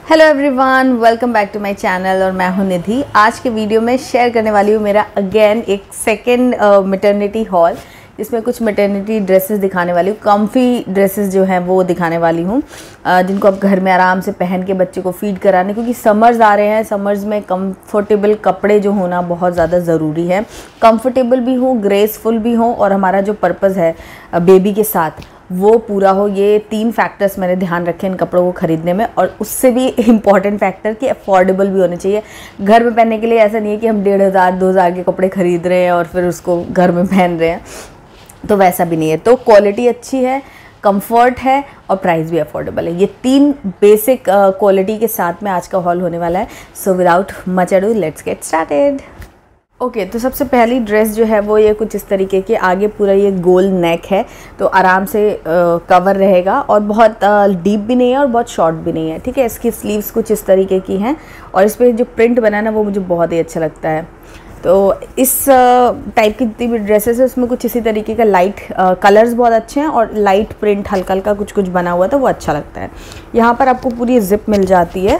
Hello everyone, welcome back to my channel और मैं हूं निधि। आज के वीडियो में शेयर करने वाली हूं मेरा अगेन एक सेकंड मैटरनिटी हॉल, जिसमें कुछ मैटरनिटी ड्रेसेस दिखाने वाली हूँ। कम्फी ड्रेसेस जो हैं वो दिखाने वाली हूँ, जिनको आप घर में आराम से पहन के बच्चे को फीड कराने, क्योंकि समर्स आ रहे हैं। समर्स में कंफर्टेबल कपड़े जो होना बहुत ज़्यादा ज़रूरी है। कंफर्टेबल भी हो, ग्रेसफुल भी हो, और हमारा जो पर्पज़ है बेबी के साथ वो पूरा हो। ये 3 फैक्टर्स मैंने ध्यान रखे इन कपड़ों को ख़रीदने में। और उससे भी इम्पॉर्टेंट फैक्टर कि अफोर्डेबल भी होने चाहिए। घर में पहनने के लिए ऐसा नहीं है कि हम 1500-2000 के कपड़े ख़रीद रहे हैं और फिर उसको घर में पहन रहे हैं, तो वैसा भी नहीं है। तो क्वालिटी अच्छी है, कंफर्ट है और प्राइस भी अफोर्डेबल है। ये 3 बेसिक क्वालिटी के साथ में आज का हॉल होने वाला है। So without much ado let's get started. Okay, तो सबसे पहली ड्रेस जो है वो ये कुछ इस तरीके के, आगे पूरा ये गोल नेक है, तो आराम से कवर रहेगा और बहुत डीप भी नहीं है और बहुत शॉर्ट भी नहीं है। ठीक है, इसकी स्लीव्स कुछ इस तरीके की हैं और इस पर जो प्रिंट बना है ना वो मुझे बहुत ही अच्छा लगता है। तो इस टाइप की जितनी भी ड्रेसेस है उसमें कुछ इसी तरीके का लाइट कलर्स बहुत अच्छे हैं और लाइट प्रिंट हल्का हल्का कुछ कुछ बना हुआ था, वो अच्छा लगता है। यहाँ पर आपको पूरी जिप मिल जाती है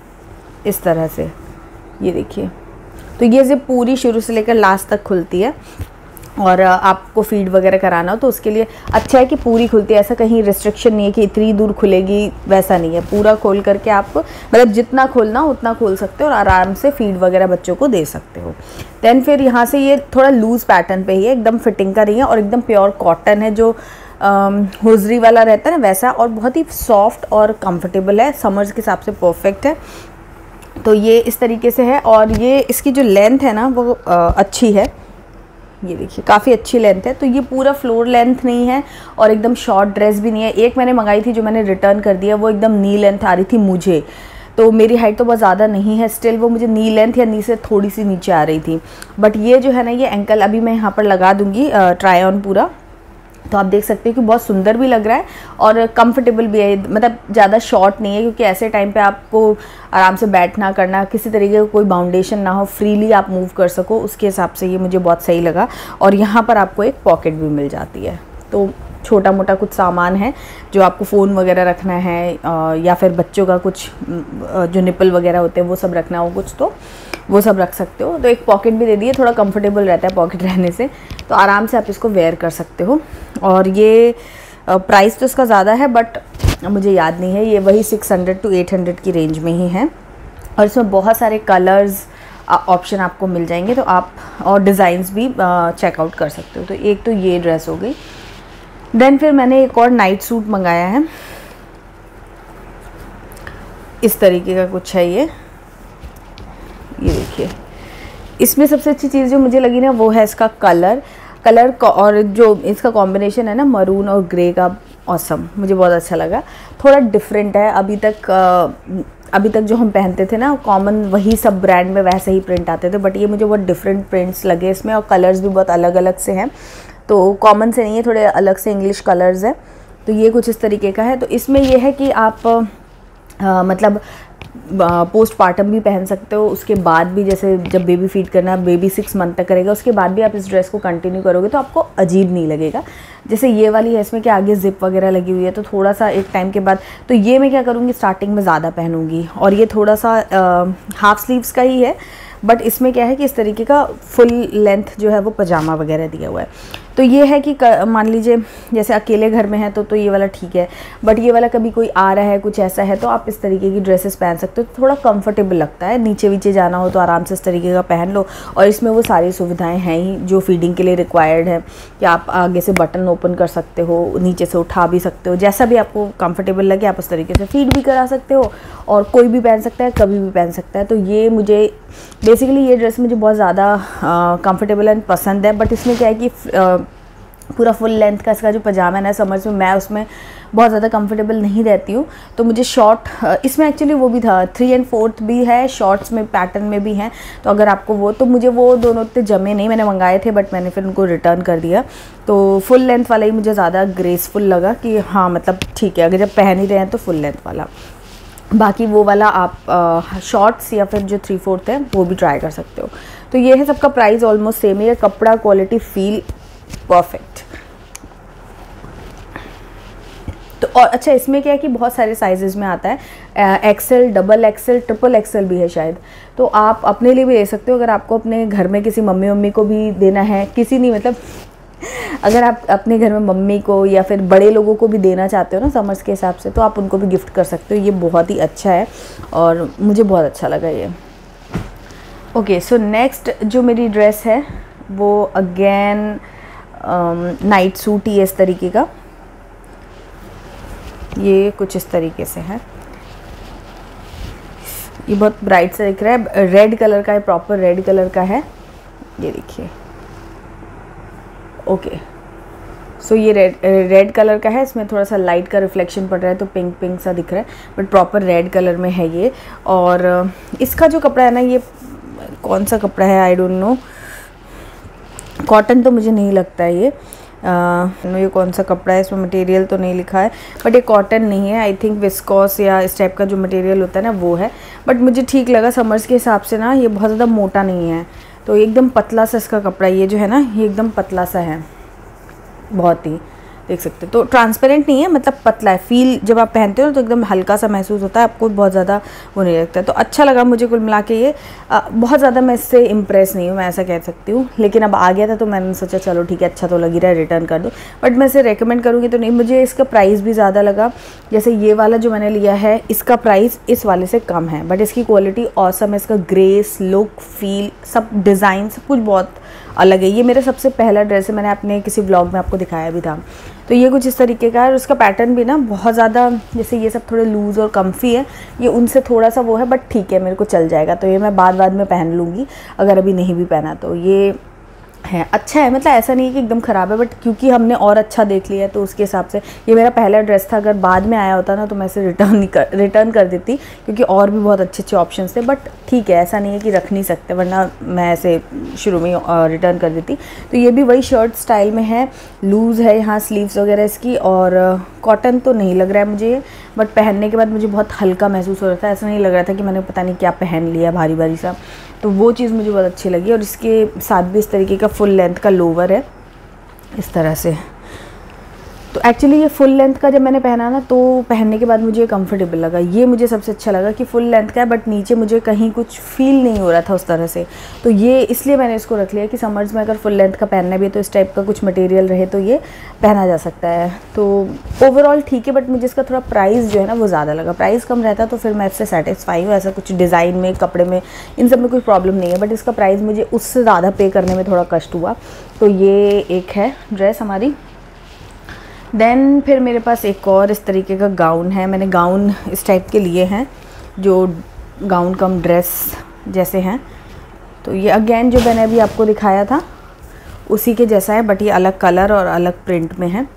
इस तरह से, ये देखिए। तो ये जिप पूरी शुरू से लेकर लास्ट तक खुलती है और आपको फीड वगैरह कराना हो तो उसके लिए अच्छा है कि पूरी खुलती है। ऐसा कहीं रिस्ट्रिक्शन नहीं है कि इतनी दूर खुलेगी, वैसा नहीं है। पूरा खोल करके आप मतलब जितना खोलना उतना खोल सकते हो और आराम से फीड वगैरह बच्चों को दे सकते हो। देन फिर यहाँ से ये थोड़ा लूज़ पैटर्न पे ही है, एकदम फिटिंग का नहीं है और एकदम प्योर कॉटन है, जो हुजरी वाला रहता है ना वैसा, और बहुत ही सॉफ्ट और कंफर्टेबल है। समर्स के हिसाब से परफेक्ट है। तो ये इस तरीके से है और ये इसकी जो लेंथ है ना वो अच्छी है। ये देखिए काफ़ी अच्छी लेंथ है। तो ये पूरा फ्लोर लेंथ नहीं है और एकदम शॉर्ट ड्रेस भी नहीं है। एक मैंने मंगाई थी जो मैंने रिटर्न कर दिया, वो एकदम नी लेंथ आ रही थी मुझे, तो मेरी हाइट तो बहुत ज़्यादा नहीं है, स्टिल वो मुझे नी लेंथ या नी से थोड़ी सी नीचे आ रही थी। बट ये जो है ना ये एंकल, अभी मैं यहाँ पर लगा दूँगी ट्राई ऑन पूरा, तो आप देख सकते हो कि बहुत सुंदर भी लग रहा है और कंफर्टेबल भी है। मतलब ज़्यादा शॉर्ट नहीं है, क्योंकि ऐसे टाइम पे आपको आराम से बैठना करना, किसी तरीके का कोई बाउंडेशन ना हो, फ्रीली आप मूव कर सको, उसके हिसाब से ये मुझे बहुत सही लगा। और यहाँ पर आपको एक पॉकेट भी मिल जाती है, तो छोटा मोटा कुछ सामान है जो आपको फ़ोन वगैरह रखना है या फिर बच्चों का कुछ जो निपल वगैरह होते हैं वो सब रखना हो कुछ, तो वो सब रख सकते हो। तो एक पॉकेट भी दे दी है, थोड़ा कंफर्टेबल रहता है पॉकेट रहने से, तो आराम से आप इसको वेयर कर सकते हो। और ये प्राइस तो इसका ज़्यादा है बट मुझे याद नहीं है, ये वही 600 to 800 की रेंज में ही है। और इसमें बहुत सारे कलर्स ऑप्शन आपको मिल जाएंगे, तो आप और डिज़ाइंस भी चेकआउट कर सकते हो। तो एक तो ये ड्रेस हो गई। देन फिर मैंने एक और नाइट सूट मंगाया है, इस तरीके का कुछ है ये देखिए। इसमें सबसे अच्छी चीज़ जो मुझे लगी ना वो है इसका कलर और जो इसका कॉम्बिनेशन है ना मरून और ग्रे का, ऑसम, मुझे बहुत अच्छा लगा। थोड़ा डिफरेंट है। अभी तक जो हम पहनते थे ना कॉमन, वही सब ब्रांड में वैसे ही प्रिंट आते थे, बट ये मुझे बहुत डिफरेंट प्रिंट्स लगे इसमें और कलर्स भी बहुत अलग अलग से हैं, तो कॉमन से नहीं है, थोड़े अलग से इंग्लिश कलर्स हैं। तो ये कुछ इस तरीके का है। तो इसमें ये है कि आप मतलब पोस्टपार्टम भी पहन सकते हो, उसके बाद भी, जैसे जब बेबी फीड करना, बेबी 6 मंथ तक करेगा, उसके बाद भी आप इस ड्रेस को कंटिन्यू करोगे तो आपको अजीब नहीं लगेगा। जैसे ये वाली है, इसमें कि आगे जिप वगैरह लगी हुई है, तो थोड़ा सा एक टाइम के बाद, तो ये मैं क्या करूँगी स्टार्टिंग में ज़्यादा पहनूँगी। और ये थोड़ा सा हाफ स्लीव्स का ही है, बट इसमें क्या है कि इस तरीके का फुल लेंथ जो है वो पजामा वगैरह दिया हुआ है। तो ये है कि मान लीजिए जैसे अकेले घर में है तो ये वाला ठीक है, बट ये वाला कभी कोई आ रहा है, कुछ ऐसा है, तो आप इस तरीके की ड्रेसेस पहन सकते हो, तो थोड़ा कंफर्टेबल लगता है। नीचे वीचे जाना हो तो आराम से इस तरीके का पहन लो। और इसमें वो सारी सुविधाएं हैं ही जो फीडिंग के लिए रिक्वायर्ड है, कि आप आगे से बटन ओपन कर सकते हो, नीचे से उठा भी सकते हो, जैसा भी आपको कंफर्टेबल लगे आप उस तरीके से फीड भी करा सकते हो, और कोई भी पहन सकता है, कभी भी पहन सकता है। तो ये मुझे बेसिकली ये ड्रेस मुझे बहुत ज़्यादा कंफर्टेबल एंड पसंद है। बट इसमें क्या है कि पूरा फुल लेंथ का इसका जो पजामा है ना समर्स में, मैं उसमें बहुत ज़्यादा कंफर्टेबल नहीं रहती हूँ, तो मुझे शॉर्ट, इसमें एक्चुअली वो भी था 3/4 भी है, शॉर्ट्स में पैटर्न में भी हैं, तो अगर आपको वो, तो मुझे वो दोनों इतने जमे नहीं, मैंने मंगाए थे बट मैंने फिर उनको रिटर्न कर दिया। तो फुल लेंथ वाला ही मुझे ज़्यादा ग्रेसफुल लगा कि हाँ मतलब ठीक है, अगर जब पहन ही रहे हैं तो फुल लेंथ वाला। बाकी वो वाला आप शॉर्ट्स या फिर जो 3/4 है वो भी ट्राई कर सकते हो। तो ये है, सबका प्राइस ऑलमोस्ट सेम है। कपड़ा, क्वालिटी, फील परफेक्ट। तो और अच्छा इसमें क्या है कि बहुत सारे साइजेस में आता है, XL, double XL, triple XL भी है शायद। तो आप अपने लिए भी ले सकते हो, अगर आपको अपने घर में किसी मम्मी को भी देना है, किसी नहीं मतलब अगर आप अपने घर में मम्मी को या फिर बड़े लोगों को भी देना चाहते हो ना समर्स के हिसाब से, तो आप उनको भी गिफ्ट कर सकते हो। ये बहुत ही अच्छा है और मुझे बहुत अच्छा लगा ये। ओके, सो नेक्स्ट जो मेरी ड्रेस है वो अगेन नाइट सूट ही है इस तरीके का। ये कुछ इस तरीके से है, ये बहुत ब्राइट सा दिख रहा है, रेड कलर का है, प्रॉपर रेड कलर का है, ये देखिए। ओके, सो ये रेड कलर का है, इसमें थोड़ा सा लाइट का रिफ्लेक्शन पड़ रहा है तो पिंक पिंक सा दिख रहा है, बट प्रॉपर रेड कलर में है ये। और इसका जो कपड़ा है ना, ये कौन सा कपड़ा है आई डोंट नो, कॉटन तो मुझे नहीं लगता है ये। ये कौन सा कपड़ा है, इसमें मटेरियल तो नहीं लिखा है, बट ये कॉटन नहीं है, आई थिंक विस्कोस या इस टाइप का जो मटेरियल होता है ना वो है। बट मुझे ठीक लगा समर्स के हिसाब से ना, ये बहुत ज़्यादा मोटा नहीं है, तो एकदम पतला सा इसका कपड़ा, ये जो है ना ये एकदम पतला सा है, बहुत ही देख सकते हो। तो ट्रांसपेरेंट नहीं है, मतलब पतला है, फील जब आप पहनते हो तो एकदम हल्का सा महसूस होता है, आपको बहुत ज़्यादा वो नहीं लगता है। तो अच्छा लगा मुझे कुल मिला के ये। बहुत ज़्यादा मैं इससे इम्प्रेस नहीं हूँ, मैं ऐसा कह सकती हूँ, लेकिन अब आ गया था तो मैंने सोचा चलो ठीक है, अच्छा तो लग ही रहा है, रिटर्न कर दो। बट मैं इसे रेकमेंड करूँगी तो नहीं, मुझे इसका प्राइस भी ज़्यादा लगा। जैसे ये वाला जो मैंने लिया है इसका प्राइस इस वाले से कम है, बट इसकी क्वालिटी ऑसम है, इसका ग्रेस, लुक, फील, सब डिज़ाइन सब कुछ बहुत अलग है। ये मेरा सबसे पहला ड्रेस है, मैंने अपने किसी व्लॉग में आपको दिखाया भी था। तो ये कुछ इस तरीके का है और उसका पैटर्न भी ना बहुत ज़्यादा, जैसे ये सब थोड़े लूज़ और कम्फी है, ये उनसे थोड़ा सा वो है, बट ठीक है मेरे को चल जाएगा। तो ये मैं बाद में पहन लूँगी, अगर अभी नहीं भी पहना तो। ये है अच्छा है, मतलब ऐसा नहीं है कि एकदम ख़राब है, बट क्योंकि हमने और अच्छा देख लिया है तो उसके हिसाब से ये मेरा पहला ड्रेस था। अगर बाद में आया होता ना तो मैं इसे रिटर्न कर देती, क्योंकि और भी बहुत अच्छे ऑप्शंस थे। बट ठीक है, ऐसा नहीं है कि रख नहीं सकते, वरना मैं ऐसे शुरू में रिटर्न कर देती। तो ये भी वही शर्ट स्टाइल में है, लूज़ है यहाँ स्लीव्स वगैरह इसकी, और कॉटन तो नहीं लग रहा है मुझे, बट पहनने के बाद मुझे बहुत हल्का महसूस हो रहा था, ऐसा नहीं लग रहा था कि मैंने पता नहीं क्या पहन लिया भारी भारी सा। तो वो चीज़ मुझे बहुत अच्छी लगी। और इसके साथ भी इस तरीके का फुल लेंथ का लोवर है इस तरह से। तो एक्चुअली ये फुल लेंथ का जब मैंने पहना ना, तो पहनने के बाद मुझे कंफर्टेबल लगा, ये मुझे सबसे अच्छा लगा कि फुल लेंथ का है, बट नीचे मुझे कहीं कुछ फील नहीं हो रहा था उस तरह से। तो ये इसलिए मैंने इसको रख लिया कि समर्स में अगर फुल लेंथ का पहनना भी है तो इस टाइप का कुछ मटेरियल रहे तो ये पहना जा सकता है। तो ओवरऑल ठीक है, बट मुझे इसका थोड़ा प्राइस जो है ना वो ज़्यादा लगा। प्राइस कम रहता तो फिर मैं इससे सेटिस्फाई हूँ, ऐसा कुछ डिज़ाइन में, कपड़े में, इन सब में कोई प्रॉब्लम नहीं है, बट इसका प्राइस मुझे उससे ज़्यादा पे करने में थोड़ा कष्ट हुआ। तो ये एक है ड्रेस हमारी। देन फिर मेरे पास एक और इस तरीके का गाउन है। मैंने गाउन इस टाइप के लिए हैं जो गाउन कम ड्रेस जैसे हैं। तो ये अगेन जो मैंने अभी आपको दिखाया था उसी के जैसा है, बट ये अलग कलर और अलग प्रिंट में है।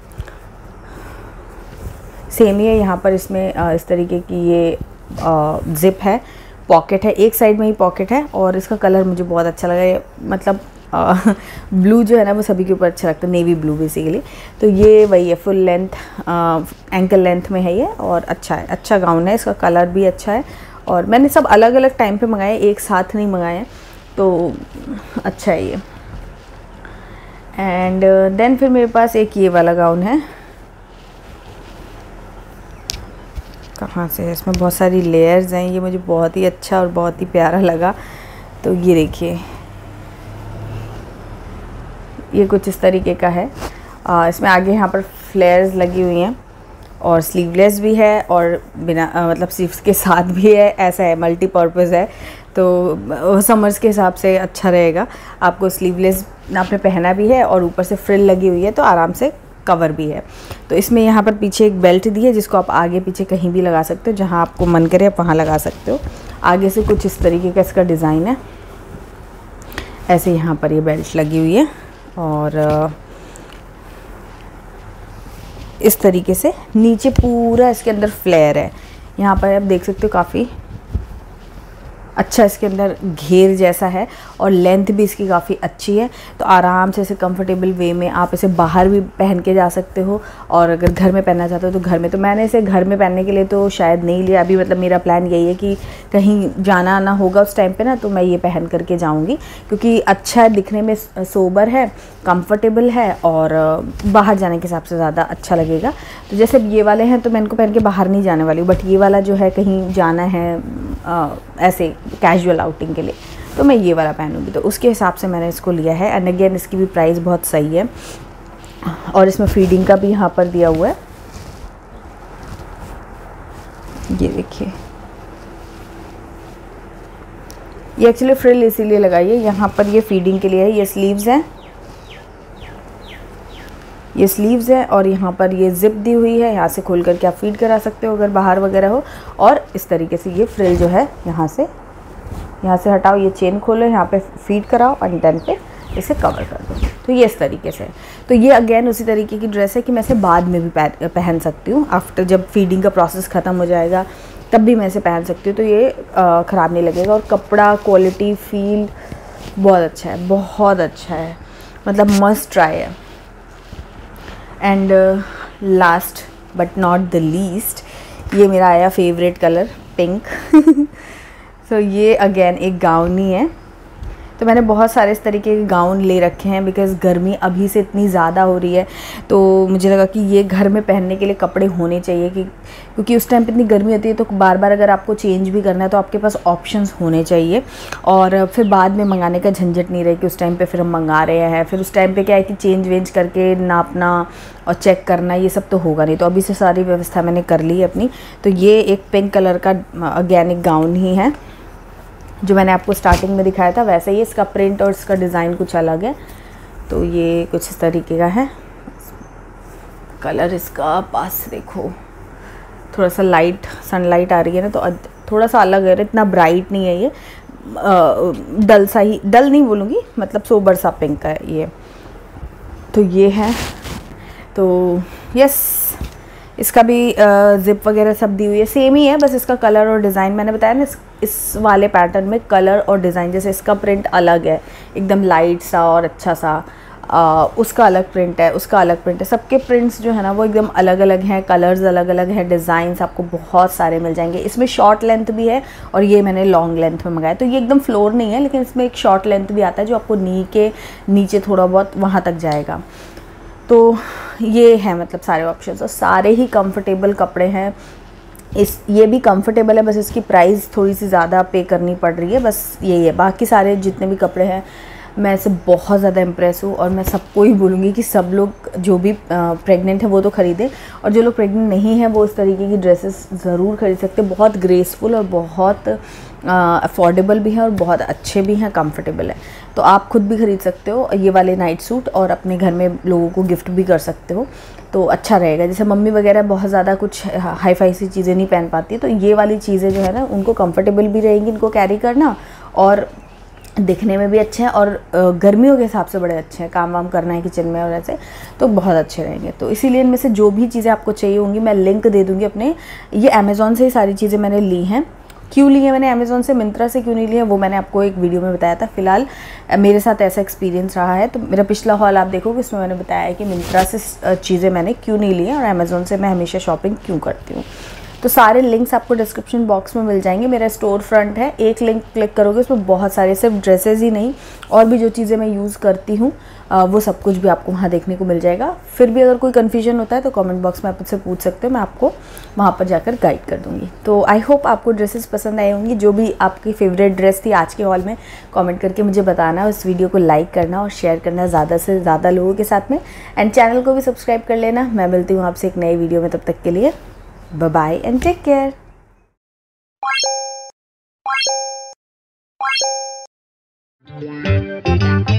सेम ही है, यहाँ पर इसमें इस तरीके की ये जिप है, पॉकेट है, एक साइड में ही पॉकेट है, और इसका कलर मुझे बहुत अच्छा लगा। ये मतलब ब्लू जो है ना वो सभी के ऊपर अच्छा लगता है, नेवी ब्लू बेसिकली। तो ये वही है, फुल लेंथ एंकल लेंथ में है ये, और अच्छा है, अच्छा गाउन है, इसका कलर भी अच्छा है। और मैंने सब अलग अलग टाइम पे मंगाए, एक साथ नहीं मंगाए, तो अच्छा है ये। एंड देन फिर मेरे पास एक ये वाला गाउन है, कहाँ से है, इसमें बहुत सारी लेयर्स हैं, ये मुझे बहुत ही अच्छा और बहुत ही प्यारा लगा। तो ये देखिए, ये कुछ इस तरीके का है। इसमें आगे यहाँ पर फ्लेयर्स लगी हुई हैं, और स्लीवलेस भी है और बिना मतलब स्लीव्स के साथ भी है, ऐसा है, मल्टीपर्पज़ है। तो समर्स के हिसाब से अच्छा रहेगा। आपको स्लीवलेस आपने पहना भी है और ऊपर से फ्रिल लगी हुई है, तो आराम से कवर भी है। तो इसमें यहाँ पर पीछे एक बेल्ट दी है जिसको आप आगे पीछे कहीं भी लगा सकते हो, जहाँ आपको मन करे आप वहाँ लगा सकते हो। आगे से कुछ इस तरीके का इसका डिज़ाइन है, ऐसे यहाँ पर ये बेल्ट लगी हुई है, और इस तरीके से नीचे पूरा इसके अंदर फ्लेयर है। यहाँ पर आप देख सकते हो काफ़ी अच्छा इसके अंदर घेर जैसा है और लेंथ भी इसकी काफ़ी अच्छी है। तो आराम से इसे कंफर्टेबल वे में आप इसे बाहर भी पहन के जा सकते हो, और अगर घर में पहनना चाहते हो तो घर में। तो मैंने इसे घर में पहनने के लिए तो शायद नहीं लिया अभी, मतलब मेरा प्लान यही है कि कहीं जाना आना होगा उस टाइम पे ना, तो मैं ये पहन करके जाऊँगी, क्योंकि अच्छा है, दिखने में सोबर है, कंफर्टेबल है, और बाहर जाने के हिसाब से ज़्यादा अच्छा लगेगा। तो जैसे ये वाले हैं तो मैं इनको पहन के बाहर नहीं जाने वाली हूँ, बट ये वाला जो है कहीं जाना है ऐसे कैजुअल आउटिंग के लिए, तो मैं ये वाला पहनूंगी। तो उसके हिसाब से मैंने इसको लिया है। एंड अगेन इसकी भी प्राइस बहुत सही है, और इसमें फीडिंग का भी यहाँ पर दिया हुआ है, ये देखिए। ये एक्चुअली फ्रिल इसीलिए लगाई है, यहाँ पर ये फीडिंग के लिए है। ये स्लीव्स हैं, ये स्लीव्स है, और यहाँ पर ये जिप दी हुई है, यहाँ से खोल करके आप फीड करा सकते हो अगर बाहर वगैरह हो। और इस तरीके से ये फ्रिल जो है यहाँ से हटाओ, ये चेन खोलो, यहाँ पे फीड कराओ और डन पे इसे कवर कर दो। तो ये इस तरीके से है। तो ये अगेन उसी तरीके की ड्रेस है कि मैं इसे बाद में भी पहन सकती हूँ, आफ्टर जब फीडिंग का प्रोसेस ख़त्म हो जाएगा तब भी मैं इसे पहन सकती हूँ। तो ये ख़राब नहीं लगेगा, और कपड़ा क्वालिटी फील बहुत अच्छा है, बहुत अच्छा है, मतलब मस्ट ट्राई है। And last but not the least, ये मेरा आया फेवरेट कलर पिंक। तो ये अगेन एक गाउन ही है। तो मैंने बहुत सारे इस तरीके के गाउन ले रखे हैं, बिकॉज़ गर्मी अभी से इतनी ज़्यादा हो रही है, तो मुझे लगा कि ये घर में पहनने के लिए कपड़े होने चाहिए, क्योंकि उस टाइम पे इतनी गर्मी होती है, तो बार बार अगर आपको चेंज भी करना है तो आपके पास ऑप्शंस होने चाहिए, और फिर बाद में मंगाने का झंझट नहीं रहे कि उस टाइम पे फिर हम मंगा रहे हैं, फिर उस टाइम पे क्या है कि चेंज वेंज करके नापना और चेक करना, ये सब तो होगा नहीं। तो अभी से सारी व्यवस्था मैंने कर ली है अपनी। तो ये एक पिंक कलर का अगेन एक गाउन ही है, जो मैंने आपको स्टार्टिंग में दिखाया था वैसे ही। इसका प्रिंट और इसका डिज़ाइन कुछ अलग है। तो ये कुछ इस तरीके का है। कलर इसका पास देखो, थोड़ा सा लाइट सनलाइट आ रही है ना, तो थोड़ा सा अलग है, इतना ब्राइट नहीं है ये, डल सा ही, डल नहीं बोलूँगी, मतलब सोबर सा पिंक है ये। तो ये है। तो यस, इसका भी जिप वगैरह सब दी हुई है, सेम ही है, बस इसका कलर और डिज़ाइन मैंने बताया ना, इस वाले पैटर्न में कलर और डिज़ाइन, जैसे इसका प्रिंट अलग है एकदम लाइट सा और अच्छा सा, उसका अलग प्रिंट है, उसका अलग प्रिंट है, सबके प्रिंट्स जो है ना वो एकदम अलग अलग हैं, कलर्स अलग अलग हैं, डिज़ाइंस आपको बहुत सारे मिल जाएंगे। इसमें शॉर्ट लेंथ भी है, और ये मैंने लॉन्ग लेंथ में मंगाया। तो ये एकदम फ्लोर नहीं है, लेकिन इसमें एक शॉर्ट लेंथ भी आता है जो आपको नी के नीचे थोड़ा बहुत वहाँ तक जाएगा। तो ये है मतलब सारे ऑप्शंस, और सारे ही कंफर्टेबल कपड़े हैं। ये भी कंफर्टेबल है, बस इसकी प्राइस थोड़ी सी ज़्यादा पे करनी पड़ रही है, बस यही है। बाकी सारे जितने भी कपड़े हैं मैं इससे बहुत ज़्यादा इम्प्रेस हूँ, और मैं सबको ही बोलूँगी कि सब लोग जो भी प्रेग्नेंट है वो तो ख़रीदें, और जो लोग प्रेग्नेंट नहीं हैं वो इस तरीके की ड्रेसेस ज़रूर खरीद सकते हैं। बहुत ग्रेसफुल और बहुत अफोर्डेबल भी हैं, और बहुत अच्छे भी हैं, कंफर्टेबल है। तो आप खुद भी ख़रीद सकते हो ये वाले नाइट सूट, और अपने घर में लोगों को गिफ्ट भी कर सकते हो, तो अच्छा रहेगा। जैसे मम्मी वगैरह बहुत ज़्यादा कुछ हाई फाई सी चीज़ें नहीं पहन पाती, तो ये वाली चीज़ें जो है ना उनको कंफर्टेबल भी रहेंगी इनको कैरी करना, और दिखने में भी अच्छे हैं, और गर्मियों के हिसाब से बड़े अच्छे हैं। काम वाम करना है किचन में और ऐसे, तो बहुत अच्छे रहेंगे। तो इसीलिए इनमें से जो भी चीज़ें आपको चाहिए होंगी मैं लिंक दे दूँगी अपने। ये अमेज़ॉन से ही सारी चीज़ें मैंने ली हैं। क्यों ली है मैंने अमेज़ॉन से, मिंत्रा से क्यों नहीं ली है वो मैंने आपको एक वीडियो में बताया था। फ़िलहाल मेरे साथ ऐसा एक्सपीरियंस रहा है, तो मेरा पिछला हॉल आप देखोगे उसमें मैंने बताया है कि मिंत्रा से चीज़ें मैंने क्यों नहीं ली हैं, और अमेज़ॉन से मैं हमेशा शॉपिंग क्यों करती हूँ। तो सारे लिंक्स आपको डिस्क्रिप्शन बॉक्स में मिल जाएंगे। मेरा स्टोर फ्रंट है, एक लिंक क्लिक करोगे उसमें बहुत सारे, सिर्फ ड्रेसेस ही नहीं और भी जो चीज़ें मैं यूज़ करती हूँ वो सब कुछ भी आपको वहाँ देखने को मिल जाएगा। फिर भी अगर कोई कन्फ्यूजन होता है तो कमेंट बॉक्स में आप मुझसे पूछ सकते हो, मैं आपको वहाँ पर जाकर गाइड कर दूँगी। तो आई होप आपको ड्रेसेस पसंद आई होंगी। जो भी आपकी फेवरेट ड्रेस थी आज के हॉल में कमेंट करके मुझे बताना, इस वीडियो को लाइक करना और शेयर करना ज़्यादा से ज़्यादा लोगों के साथ में, एंड चैनल को भी सब्सक्राइब कर लेना। मैं मिलती हूँ आपसे एक नई वीडियो में, तब तक के लिए bye bye and take care.